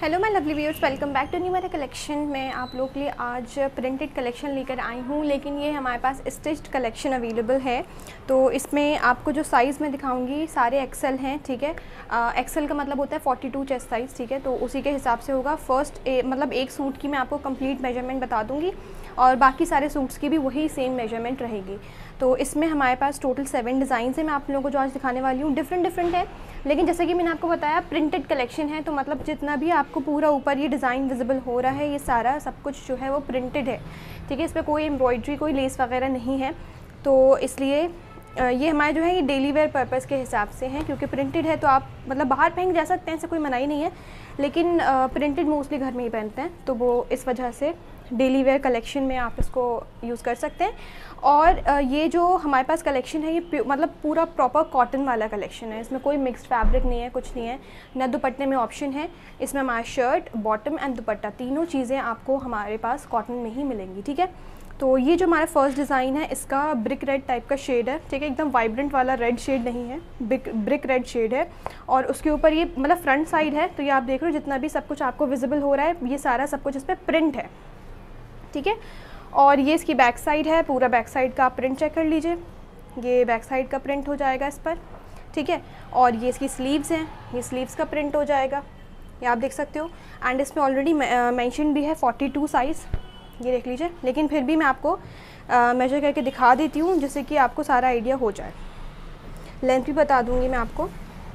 Hello my lovely viewers, welcome back to new मेरा collection. मैं आप लोग के लिए आज प्रिंटेड कलेक्शन लेकर आई हूँ, लेकिन ये हमारे पास स्टिच्ड कलेक्शन अवेलेबल है। तो इसमें आपको जो साइज़ मैं दिखाऊंगी सारे एक्सेल हैं, ठीक है। एक्सेल का मतलब होता है 42 चेस्ट साइज़, ठीक है। तो उसी के हिसाब से होगा। मतलब एक सूट की मैं आपको कंप्लीट मेजरमेंट बता दूँगी और बाकी सारे सूट्स की भी वही सेम मेजरमेंट रहेगी। तो इसमें हमारे पास टोटल 7 डिज़ाइन है। मैं आप लोगों को जो आज दिखाने वाली हूँ डिफरेंट है, लेकिन जैसे कि मैंने आपको बताया प्रिंटेड कलेक्शन है, तो मतलब जितना भी आपको पूरा ऊपर ये डिज़ाइन विजिबल हो रहा है, ये सारा सब कुछ जो है वो प्रिंटेड है, ठीक है। इस पर कोई एम्ब्रॉयड्री, कोई लेस वगैरह नहीं है। तो इसलिए ये हमारे जो है ये डेली वेयर पर्पज़ के हिसाब से हैं, क्योंकि प्रिंटेड है तो आप मतलब बाहर पहन जा सकते हैं, ऐसे कोई मनाही नहीं है, लेकिन प्रिंटेड मोस्टली घर में ही पहनते हैं, तो वो इस वजह से डेली वेयर कलेक्शन में आप इसको यूज़ कर सकते हैं। और ये जो हमारे पास कलेक्शन है ये मतलब पूरा प्रॉपर कॉटन वाला कलेक्शन है। इसमें कोई मिक्स्ड फैब्रिक नहीं है, कुछ नहीं है ना। दुपट्टे में ऑप्शन है, इसमें हमारा शर्ट, बॉटम एंड दुपट्टा तीनों चीज़ें आपको हमारे पास कॉटन में ही मिलेंगी, ठीक है। तो ये जो हमारा फर्स्ट डिज़ाइन है इसका ब्रिक रेड टाइप का शेड है, ठीक है। एकदम वाइब्रेंट वाला रेड शेड नहीं है, ब्रिक रेड शेड है। और उसके ऊपर ये मतलब फ्रंट साइड है, तो ये आप देख रहे हो जितना भी सब कुछ आपको विजिबल हो रहा है, ये सारा सब कुछ इस पर प्रिंट है, ठीक है। और ये इसकी बैक साइड है, पूरा बैक साइड का आप प्रिंट चेक कर लीजिए, ये बैक साइड का प्रिंट हो जाएगा इस पर, ठीक है। और ये इसकी स्लीव्स हैं, ये स्लीव्स का प्रिंट हो जाएगा, ये आप देख सकते हो। एंड इसमें ऑलरेडी मेंशन भी है 42 साइज़, ये देख लीजिए। लेकिन फिर भी मैं आपको मेजर करके दिखा देती हूँ जिससे कि आपको सारा आइडिया हो जाए। लेंथ भी बता दूँगी मैं आपको।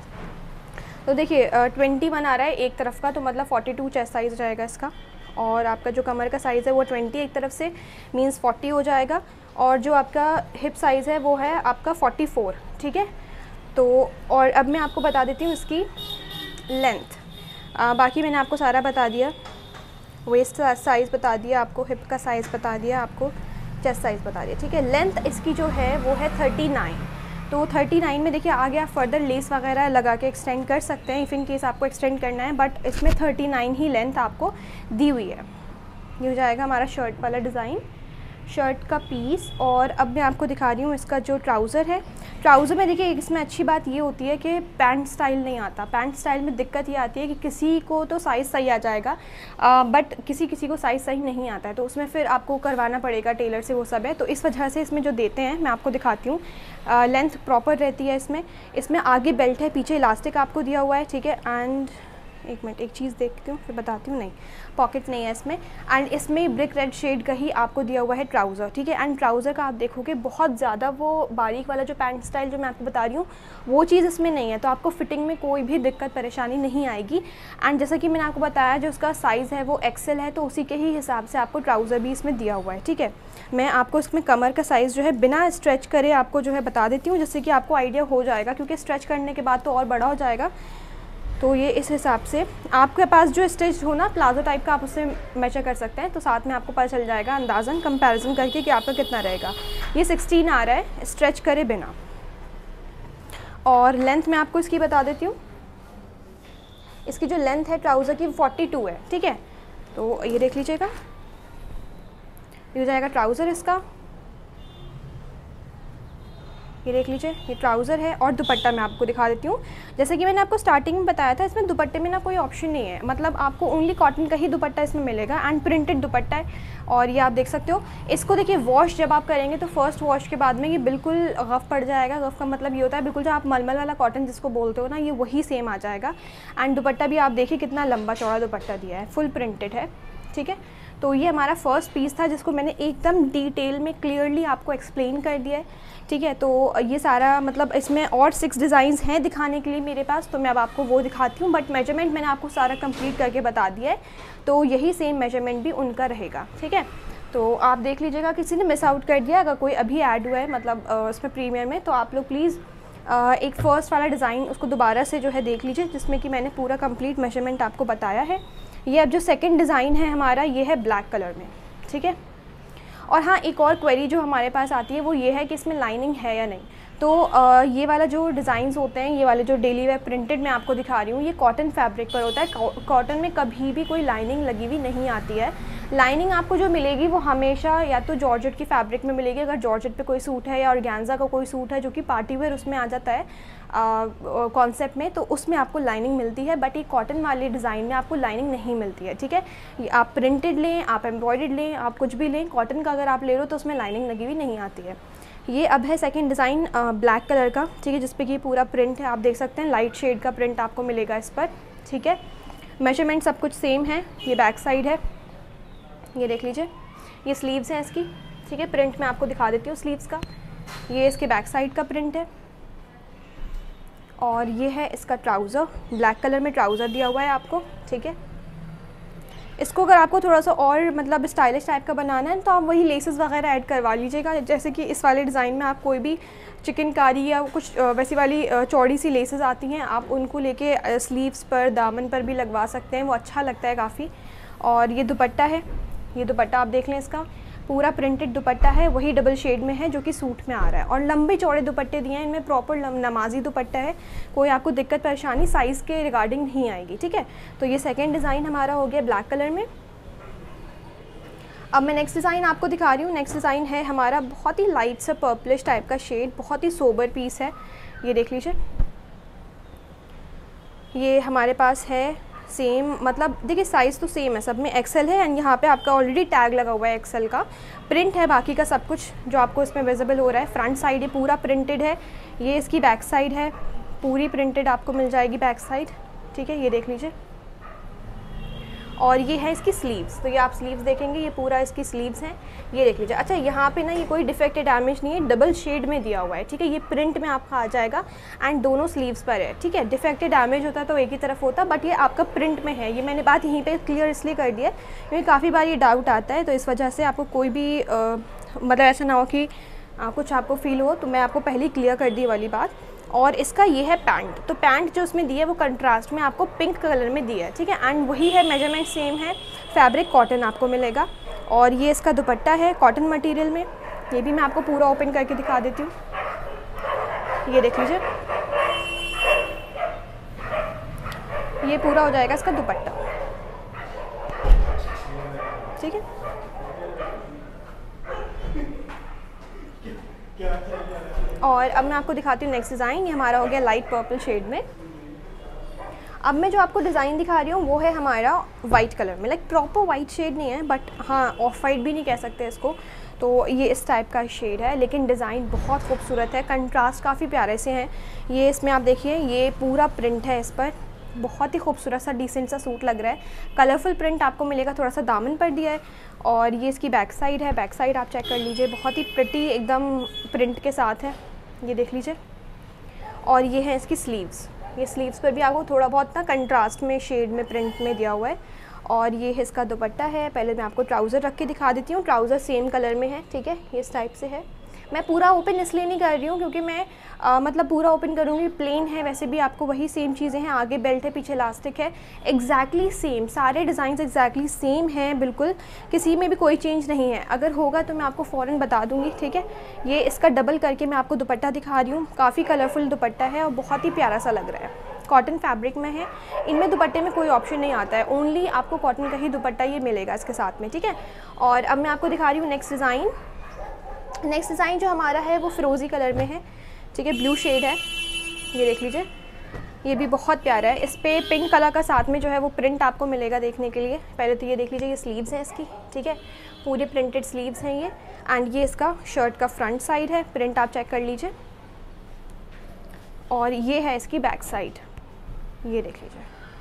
तो देखिए 21 आ रहा है एक तरफ का, तो मतलब 42 चेस्ट साइज़ रहेगा इसका। और आपका जो कमर का साइज़ है वो 20 एक तरफ से मींस 40 हो जाएगा। और जो आपका हिप साइज़ है वो है आपका 44, ठीक है। तो और अब मैं आपको बता देती हूँ इसकी लेंथ। बाकी मैंने आपको सारा बता दिया, वेस्ट साइज़ बता दिया आपको, हिप का साइज़ बता दिया आपको, चेस्ट साइज़ बता दिया, ठीक है। लेंथ इसकी जो है वो है 39। तो 39 में देखिए आगे आप फर्दर लेस वगैरह लगा के एक्सटेंड कर सकते हैं, इफ़ इन केस आपको एक्सटेंड करना है, बट इसमें 39 ही लेंथ आपको दी हुई है। ये हो जाएगा हमारा शर्ट वाला डिज़ाइन, शर्ट का पीस। और अब मैं आपको दिखा रही हूँ इसका जो ट्राउज़र है। ट्राउज़र में देखिए इसमें अच्छी बात ये होती है कि पैंट स्टाइल नहीं आता। पैंट स्टाइल में दिक्कत ये आती है कि किसी को तो साइज़ सही आ जाएगा, बट किसी को साइज़ सही नहीं आता है, तो उसमें फिर आपको करवाना पड़ेगा टेलर से, वो सब है। तो इस वजह से इसमें जो देते हैं मैं आपको दिखाती हूँ, लेंथ प्रॉपर रहती है इसमें आगे बेल्ट है, पीछे इलास्टिक आपको दिया हुआ है, ठीक है। एंड एक मिनट, एक चीज़ देखती हूँ फिर बताती हूँ। नहीं, पॉकेट नहीं है इसमें। एंड इसमें ब्रिक रेड शेड का ही आपको दिया हुआ है ट्राउज़र, ठीक है। एंड ट्राउज़र का आप देखोगे बहुत ज़्यादा वो बारीक वाला जो पैंट स्टाइल जो मैं आपको बता रही हूँ वो चीज़ इसमें नहीं है, तो आपको फिटिंग में कोई भी दिक्कत परेशानी नहीं आएगी। एंड जैसा कि मैंने आपको बताया जो उसका साइज़ है वो एक्सेल है, तो उसी के ही हिसाब से आपको ट्राउज़र भी इसमें दिया हुआ है, ठीक है। मैं आपको इसमें कमर का साइज़ जो है बिना स्ट्रेच करे आपको जो है बता देती हूँ, जिससे कि आपको आइडिया हो जाएगा, क्योंकि स्ट्रेच करने के बाद तो और बड़ा हो जाएगा। तो ये इस हिसाब से आपके पास जो स्टिच हो ना प्लाजो टाइप का, आप उससे मेजर कर सकते हैं, तो साथ में आपको पता चल जाएगा अंदाज़न कंपैरिजन करके कि आपका कितना रहेगा। ये 16 आ रहा है स्ट्रेच करे बिना। और लेंथ मैं आपको इसकी बता देती हूँ, इसकी जो लेंथ है ट्राउज़र की 42 है, ठीक है। तो ये देख लीजिएगा, ये हो जाएगा ट्राउज़र इसका, ये देख लीजिए, ये ट्राउज़र है। और दुपट्टा मैं आपको दिखा देती हूँ। जैसे कि मैंने आपको स्टार्टिंग में बताया था, इसमें दुपट्टे में ना कोई ऑप्शन नहीं है, मतलब आपको ओनली कॉटन का ही दुपट्टा इसमें मिलेगा एंड प्रिंटेड दुपट्टा है। और ये आप देख सकते हो, इसको देखिए वॉश जब आप करेंगे तो फर्स्ट वॉश के बाद में ये बिल्कुल गफ़ पड़ जाएगा। गफ़ का मतलब ये होता है बिल्कुल जो आप मलमल वाला कॉटन जिसको बोलते हो ना, ये वही सेम आ जाएगा। एंड दुपट्टा भी आप देखिए कितना लंबा चौड़ा दुपट्टा दिया है, फुल प्रिंटेड है, ठीक है। तो ये हमारा फर्स्ट पीस था जिसको मैंने एकदम डिटेल में क्लियरली आपको एक्सप्लेन कर दिया है, ठीक है। तो ये सारा मतलब इसमें और 6 डिज़ाइंस हैं दिखाने के लिए मेरे पास, तो मैं अब आपको वो दिखाती हूँ, बट मेजरमेंट मैंने आपको सारा कंप्लीट करके बता दिया है, तो यही सेम मेजरमेंट भी उनका रहेगा, ठीक है। तो आप देख लीजिएगा, किसी ने मिस आउट कर दिया अगर कोई अभी ऐड हुआ है मतलब उसमें प्रीमियर में, तो आप लोग प्लीज़ एक फ़र्स्ट वाला डिज़ाइन उसको दोबारा से जो है देख लीजिए, जिसमें कि मैंने पूरा कंप्लीट मेजरमेंट आपको बताया है। ये अब जो सेकंड डिज़ाइन है हमारा, ये है ब्लैक कलर में, ठीक है। और हाँ, एक और क्वेरी जो हमारे पास आती है वो ये है कि इसमें लाइनिंग है या नहीं। तो ये वाला जो डिज़ाइंस होते हैं, ये वाले जो डेली वेयर प्रिंटेड मैं आपको दिखा रही हूँ, ये कॉटन फैब्रिक पर होता है। कॉटन में कभी भी कोई लाइनिंग लगी हुई नहीं आती है। लाइनिंग आपको जो मिलेगी वो हमेशा या तो जॉर्जेट की फैब्रिक में मिलेगी, अगर जॉर्जेट पे कोई सूट है या ऑर्गेन्जा का कोई सूट है जो कि पार्टी वेयर उसमें आ जाता है कॉन्सेप्ट में, तो उसमें आपको लाइनिंग मिलती है। बट ये कॉटन वाले डिज़ाइन में आपको लाइनिंग नहीं मिलती है, ठीक है। ये आप प्रिंटेड लें, आप एम्ब्रॉयडर्ड लें, आप कुछ भी लें, कॉटन का अगर आप ले लो तो उसमें लाइनिंग लगी हुई नहीं आती है। ये अब है सेकंड डिज़ाइन ब्लैक कलर का, ठीक है, जिस पे कि पूरा प्रिंट है, आप देख सकते हैं लाइट शेड का प्रिंट आपको मिलेगा इस पर, ठीक है। मेजरमेंट सब कुछ सेम है। ये बैक साइड है, ये देख लीजिए, ये स्लीव्स हैं इसकी, ठीक है। प्रिंट मैं आपको दिखा देती हूँ स्लीव्स का। ये इसके बैक साइड का प्रिंट है और ये है इसका ट्राउज़र, ब्लैक कलर में ट्राउज़र दिया हुआ है आपको, ठीक है। इसको अगर आपको थोड़ा सा और मतलब स्टाइलिश टाइप का बनाना है तो आप वही लेसेस वगैरह ऐड करवा लीजिएगा, जैसे कि इस वाले डिज़ाइन में आप कोई भी चिकनकारी या कुछ वैसी वाली चौड़ी सी लेसेस आती हैं, आप उनको लेके स्लीव्स पर, दामन पर भी लगवा सकते हैं, वो अच्छा लगता है काफ़ी। और ये दुपट्टा है, ये दुपट्टा आप देख लें, इसका पूरा प्रिंटेड दुपट्टा है, वही डबल शेड में है जो कि सूट में आ रहा है। और लंबे चौड़े दुपट्टे दिए हैं, इनमें प्रॉपर नमाजी दुपट्टा है, कोई आपको दिक्कत परेशानी साइज़ के रिगार्डिंग नहीं आएगी, ठीक है। तो ये सेकंड डिज़ाइन हमारा हो गया ब्लैक कलर में। अब मैं नेक्स्ट डिज़ाइन आपको दिखा रही हूँ। नेक्स्ट डिज़ाइन है हमारा बहुत ही लाइट सा पर्पलिश टाइप का शेड, बहुत ही सोबर पीस है, ये देख लीजिए। ये हमारे पास है सेम, मतलब देखिए साइज़ तो सेम है, सब में एक्सेल है एंड यहाँ पे आपका ऑलरेडी टैग लगा हुआ है एक्सेल का। प्रिंट है बाकी का सब कुछ जो आपको इसमें विजिबल हो रहा है। फ्रंट साइड ये पूरा प्रिंटेड है, ये इसकी बैक साइड है, पूरी प्रिंटेड आपको मिल जाएगी बैक साइड, ठीक है, ये देख लीजिए। और ये है इसकी स्लीव्स, तो ये आप स्लीव्स देखेंगे, ये पूरा इसकी स्लीव्स हैं, ये देख लीजिए। अच्छा, यहाँ पे ना ये कोई डिफेक्ट डैमेज नहीं है, डबल शेड में दिया हुआ है, ठीक है। ये प्रिंट में आपका आ जाएगा एंड दोनों स्लीव्स पर है, ठीक है। डिफेक्टेड डैमेज होता तो एक ही तरफ होता, बट ये आपका प्रिंट में है। ये मैंने बात यहीं पे क्लियर इसलिए कर दी है क्योंकि काफ़ी बार ये डाउट आता है, तो इस वजह से आपको कोई भी मतलब ऐसा ना हो कि कुछ आपको फील हो, तो मैं आपको पहले ही क्लियर कर दी वाली बात। और इसका ये है पैंट, तो पैंट जो उसमें दी है वो कंट्रास्ट में आपको पिंक कलर में दिया है, ठीक है। एंड वही है, मेजरमेंट सेम है, फैब्रिक कॉटन आपको मिलेगा। और ये इसका दुपट्टा है कॉटन मटेरियल में, ये भी मैं आपको पूरा ओपन करके दिखा देती हूँ, ये देख लीजिए। ये पूरा हो जाएगा इसका दुपट्टा, ठीक है। और अब मैं आपको दिखाती हूँ नेक्स्ट डिज़ाइन। ये हमारा हो गया लाइट पर्पल शेड में। अब मैं जो आपको डिज़ाइन दिखा रही हूँ वो है हमारा वाइट कलर में, लाइक प्रॉपर वाइट शेड नहीं है, बट हाँ ऑफ वाइट भी नहीं कह सकते इसको, तो ये इस टाइप का शेड है, लेकिन डिज़ाइन बहुत खूबसूरत है, कंट्रास्ट काफ़ी प्यारे से हैं। ये इसमें आप देखिए, ये पूरा प्रिंट है इस पर, बहुत ही खूबसूरत सा डिसेंट सा सूट लग रहा है। कलरफुल प्रिंट आपको मिलेगा, थोड़ा सा दामन पर दिया है। और ये इसकी बैक साइड है, बैक साइड आप चेक कर लीजिए, बहुत ही प्रिटी एकदम प्रिंट के साथ है, ये देख लीजिए। और ये है इसकी स्लीव्स, ये स्लीव्स पर भी आपको थोड़ा बहुत ना कंट्रास्ट में शेड में प्रिंट में दिया हुआ है। और ये इसका दुपट्टा है। पहले मैं आपको ट्राउज़र रख के दिखा देती हूँ, ट्राउज़र सेम कलर में है, ठीक है, ये इस टाइप से है। मैं पूरा ओपन इसलिए नहीं कर रही हूँ क्योंकि मैं मतलब पूरा ओपन करूँगी, प्लेन है, वैसे भी आपको वही सेम चीज़ें हैं, आगे बेल्ट है, पीछे इलास्टिक है, एग्जैक्टली सेम, सारे डिज़ाइन एग्जैक्टली सेम हैं, बिल्कुल किसी में भी कोई चेंज नहीं है। अगर होगा तो मैं आपको फ़ौरन बता दूँगी, ठीक है। ये इसका डबल करके मैं आपको दुपट्टा दिखा रही हूँ, काफ़ी कलरफुल दुपट्टा है और बहुत ही प्यारा सा लग रहा है, कॉटन फैब्रिक में है। इनमें दुपट्टे में कोई ऑप्शन नहीं आता है, ओनली आपको कॉटन का ही दुपट्टा ये मिलेगा इसके साथ में, ठीक है। और अब मैं आपको दिखा रही हूँ नेक्स्ट डिज़ाइन। नेक्स्ट डिज़ाइन जो हमारा है वो फ़िरोज़ी कलर में है, ठीक है, ब्लू शेड है, ये देख लीजिए। ये भी बहुत प्यारा है, इस पर पिंक कलर का साथ में जो है वो प्रिंट आपको मिलेगा देखने के लिए। पहले तो ये देख लीजिए, ये स्लीव्स हैं इसकी, ठीक है, पूरे प्रिंटेड स्लीव्स हैं ये। एंड ये इसका शर्ट का फ्रंट साइड है, प्रिंट आप चेक कर लीजिए। और ये है इसकी बैक साइड, ये देख लीजिए।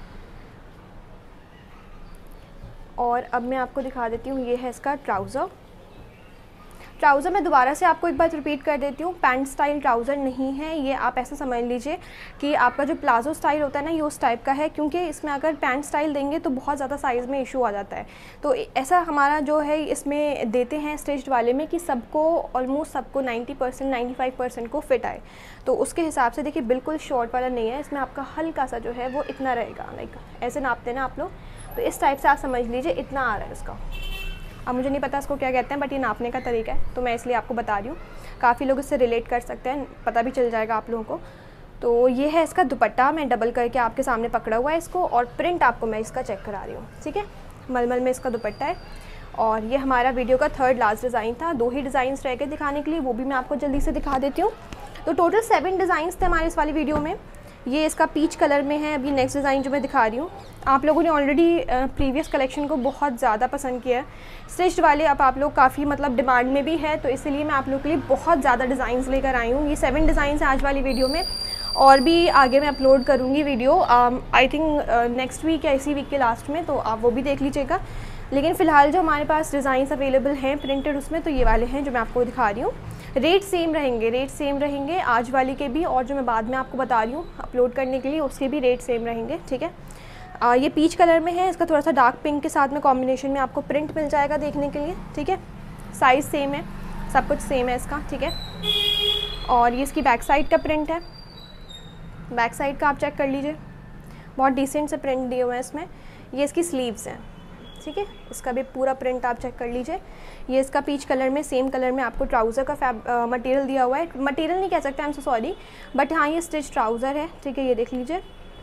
और अब मैं आपको दिखा देती हूँ, ये है इसका ट्राउज़र। ट्राउज़र मैं दोबारा से आपको एक बार रिपीट कर देती हूँ, पैंट स्टाइल ट्राउज़र नहीं है ये, आप ऐसा समझ लीजिए कि आपका जो प्लाजो स्टाइल होता है ना, ये उस टाइप का है, क्योंकि इसमें अगर पैंट स्टाइल देंगे तो बहुत ज़्यादा साइज़ में इशू आ जाता है। तो ऐसा हमारा जो है इसमें देते हैं स्टिच्ड वाले में कि सबको ऑलमोस्ट सबको 90% 95% को फिट आए, तो उसके हिसाब से देखिए बिल्कुल शॉर्ट वाला नहीं है, इसमें आपका हल्का सा जो है वो इतना रहेगा, लाइक ऐसे नापते ना आप लोग, तो इस टाइप से आप समझ लीजिए इतना आ रहा है इसका। अब मुझे नहीं पता इसको क्या कहते हैं, बट ये नापने का तरीका है, तो मैं इसलिए आपको बता रही हूँ, काफ़ी लोग इससे रिलेट कर सकते हैं, पता भी चल जाएगा आप लोगों को। तो ये है इसका दुपट्टा, मैं डबल करके आपके सामने पकड़ा हुआ है इसको, और प्रिंट आपको मैं इसका चेक करा रही हूँ, ठीक है, मलमल में इसका दुपट्टा है। और ये हमारा वीडियो का थर्ड लास्ट डिज़ाइन था। 2 ही डिज़ाइंस रह गए दिखाने के लिए, वो भी मैं आपको जल्दी से दिखा देती हूँ। तो टोटल 7 डिज़ाइंस थे हमारे इस वाली वीडियो में। ये इसका पीच कलर में है। अभी नेक्स्ट डिज़ाइन जो मैं दिखा रही हूँ, आप लोगों ने ऑलरेडी प्रीवियस कलेक्शन को बहुत ज़्यादा पसंद किया है। स्टिच्ड वाले अब आप लोग काफ़ी मतलब डिमांड में भी है, तो इसलिए मैं आप लोगों के लिए बहुत ज़्यादा डिज़ाइंस लेकर आई हूँ। ये 7 डिज़ाइंस हैं आज वाली वीडियो में, और भी आगे मैं अपलोड करूँगी video I think next week या इसी वीक के लास्ट में, तो आप वो भी देख लीजिएगा। लेकिन फ़िलहाल जो हमारे पास डिज़ाइंस अवेलेबल हैं प्रिंटेड उसमें, तो ये वाले हैं जो मैं आपको दिखा रही हूँ। रेट सेम रहेंगे आज वाली के भी, और जो मैं बाद में आपको बता रही हूँ अपलोड करने के लिए उसके भी रेट सेम रहेंगे, ठीक है। ये पीच कलर में है, इसका थोड़ा सा डार्क पिंक के साथ में कॉम्बिनेशन में आपको प्रिंट मिल जाएगा देखने के लिए, ठीक है। साइज़ सेम है, सब कुछ सेम है इसका, ठीक है। और ये इसकी बैक साइड का प्रिंट है। बैक साइड का आप चेक कर लीजिए, बहुत डिसेंट से प्रिंट दिए हुए हैं इसमें। ये इसकी स्लीव्स हैं, ठीक है। इसका भी पूरा प्रिंट आप चेक कर लीजिए। ये इसका पीच कलर में, सेम कलर में आपको ट्राउज़र का मटेरियल दिया हुआ है। मटेरियल नहीं कह सकते, I am so sorry, but हाँ ये स्टिच ट्राउज़र है, ठीक है। ये देख लीजिए।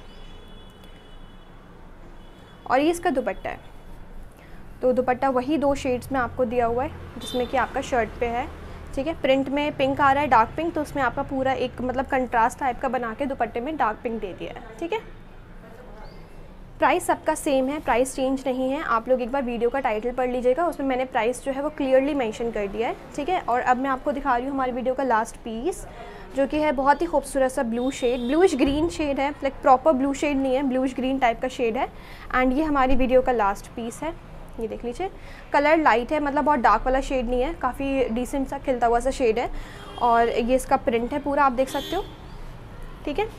और ये इसका दुपट्टा है, तो दुपट्टा वही 2 शेड्स में आपको दिया हुआ है जिसमें कि आपका शर्ट पे है, ठीक है। प्रिंट में पिंक आ रहा है, डार्क पिंक, तो उसमें आपका पूरा एक मतलब कंट्रास्ट टाइप का बना के दुपट्टे में डार्क पिंक दे दिया है, ठीक है। प्राइस सबका सेम है, प्राइस चेंज नहीं है। आप लोग एक बार वीडियो का टाइटल पढ़ लीजिएगा, उसमें मैंने प्राइस जो है वो क्लियरली मेंशन कर दिया है, ठीक है। और अब मैं आपको दिखा रही हूँ हमारी वीडियो का लास्ट पीस, जो कि है बहुत ही खूबसूरत सा blue shade, bluish green shade है, लाइक प्रॉपर ब्लू शेड नहीं है, ब्लूइश ग्रीन टाइप का शेड है। एंड ये हमारी वीडियो का लास्ट पीस है, ये देख लीजिए। कलर लाइट है, मतलब बहुत डार्क वाला शेड नहीं है, काफ़ी डिसेंट सा खिलता हुआ सा शेड है। और ये इसका प्रिंट है पूरा, आप देख सकते हो, ठीक है।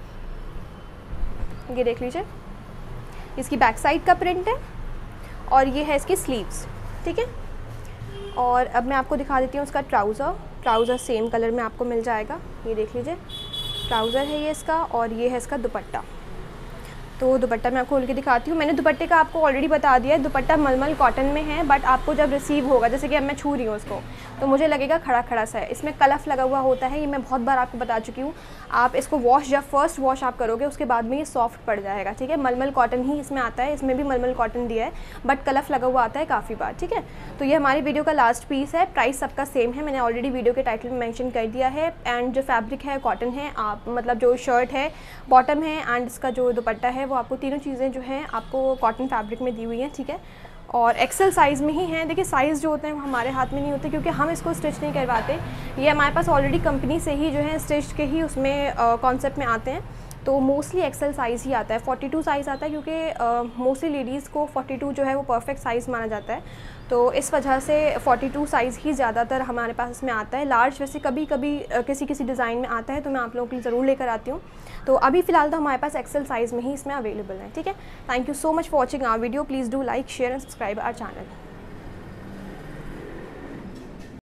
ये देख लीजिए, इसकी बैक साइड का प्रिंट है, और ये है इसकी स्लीव्स, ठीक है। और अब मैं आपको दिखा देती हूँ उसका ट्राउज़र सेम कलर में आपको मिल जाएगा, ये देख लीजिए। ट्राउज़र है ये इसका, और ये है इसका दुपट्टा। तो दुपट्टा मैं आपको खोल के दिखाती हूँ। मैंने दुपट्टे का आपको ऑलरेडी बता दिया है, दुपट्टा मलमल कॉटन में है, बट आपको जब रिसीव होगा, जैसे कि अब मैं छू रही हूँ उसको, तो मुझे लगेगा खड़ा खड़ा सा है। इसमें कलफ लगा हुआ होता है, ये मैं बहुत बार आपको बता चुकी हूँ। आप इसको वॉश, जब फर्स्ट वॉश आप करोगे उसके बाद में ये सॉफ्ट पड़ जाएगा, ठीक है। मलमल कॉटन ही इसमें आता है, इसमें भी मलमल कॉटन दिया है, बट कलफ लगा हुआ आता है काफ़ी बार, ठीक है। तो ये हमारी वीडियो का लास्ट पीस है। प्राइस सबका सेम है, मैंने ऑलरेडी वीडियो के टाइटल में मेंशन कर दिया है। एंड जो फैब्रिक है कॉटन है, आप मतलब जो शर्ट है बॉटम है, एंड इसका जो दुपट्टा है वो आपको तीनों चीज़ें जो हैं आपको कॉटन फैब्रिक में दी हुई हैं, ठीक है। और एक्सेल साइज़ में ही हैं। देखिए साइज़ जो होते हैं वो हमारे हाथ में नहीं होते, क्योंकि हम इसको स्टिच नहीं करवाते। ये हमारे पास ऑलरेडी कंपनी से ही जो है स्टिच के ही उसमें कॉन्सेप्ट में आते हैं, तो मोस्टली एक्सेल साइज़ ही आता है। 42 साइज़ आता है, क्योंकि मोस्टली लेडीज़ को 42 जो है वो परफेक्ट साइज़ माना जाता है, तो इस वजह से 42 साइज़ ही ज़्यादातर हमारे पास इसमें आता है। लार्ज वैसे कभी कभी किसी डिज़ाइन में आता है, तो मैं आप लोगों के लिए ज़रूर लेकर आती हूँ। तो अभी फ़िलहाल तो हमारे पास एक्सेल साइज़ में ही इसमें अवेलेबल है, ठीक है। Thank you so much for watching our video. Please do like, share and subscribe our channel.